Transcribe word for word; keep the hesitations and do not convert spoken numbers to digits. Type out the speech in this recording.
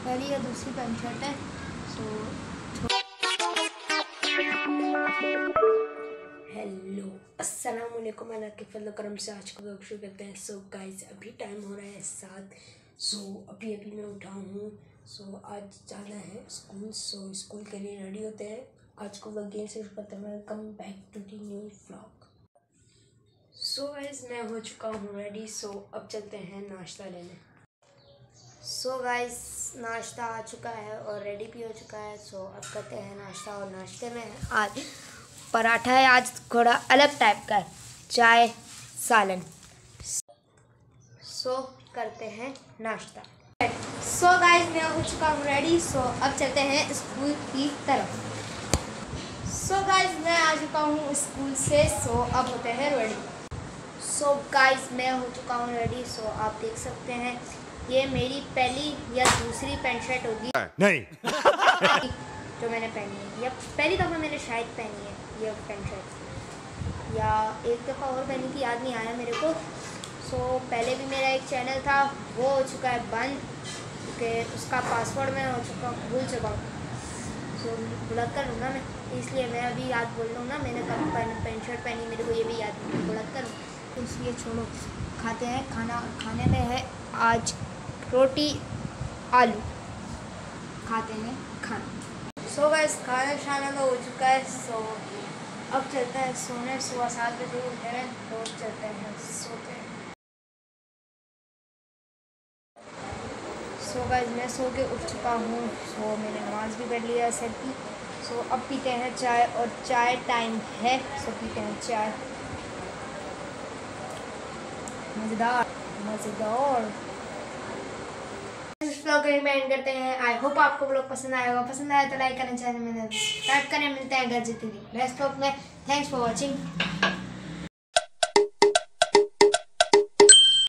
पहली या दूसरी पैंट शर्ट है। सो हेलो अस्सलाम वालेकुम, अल्लाह के फजल करम से आज को व्लॉग शुरू करते हैं। सो गाइस अभी टाइम हो रहा है सात। सो अभी अभी मैं उठा हूँ। सो आज जाना है स्कूल। सो स्कूल के लिए रेडी होते हैं। आज को व्लॉग से शुरू करते हैं। Welcome back to the new vlog. So guys मैं हो चुका हूँ रेडी। सो अब चलते हैं नाश्ता लेने। सो so गाइस नाश्ता आ चुका है और रेडी भी हो चुका है। सो so, अब करते हैं नाश्ता। और नाश्ते में आज पराठा है, आज थोड़ा अलग टाइप का है, चाय सालन। सो so, करते हैं नाश्ता। सो so गाइस मैं हो चुका हूँ रेडी। सो so, अब चलते हैं स्कूल की तरफ। सो so गाइस मैं आ चुका हूँ स्कूल से। सो so, अब होते हैं रेडी। सो so गाइस मैं हो चुका हूँ रेडी। सो so, आप देख सकते हैं ये मेरी पहली या दूसरी पैंट शर्ट होगी नहीं जो मैंने पहनी है, या पहली दफ़ा मैंने शायद पहनी है ये पैंट शर्ट, या एक दफ़ा और पहनी थी, याद नहीं आया मेरे को। सो so, पहले भी मेरा एक चैनल था, वो हो चुका है बंद क्योंकि उसका पासवर्ड मैं हो चुका भूल चुका हूँ। सो बुलंद कर लूँगा मैं, इसलिए मैं अभी याद बोल लूँ ना मैंने कब पैंट शर्ट पहनी, मेरे को ये भी याद नहीं, बुलंद करूँ तो इसलिए छोड़ो। खाते हैं खाना। खाने में है आज रोटी आलू, खाते हैं खाना। सो गाइस खाना शाना का हो चुका है। सो अब चलते हैं सोने। सुबह सात बजे उठे हैं तो चलते हैं सोते हैं। सो गाइस मैं सो के उठ चुका हूँ। सो मैंने नमाज भी पढ़ लिया सर की। सो अब पीते हैं चाय, और चाय टाइम है। सो पीते हैं चाय, मज़ेदार मज़ेदार। इस ब्लॉग में एंड करते हैं। आई होप आपको ब्लॉग पसंद आएगा। पसंद आया तो लाइक करें, चैनल में सब्सक्राइब करें। मिलते हैं घर जितनी नेक्स्ट ब्लॉग में। Thanks for watching.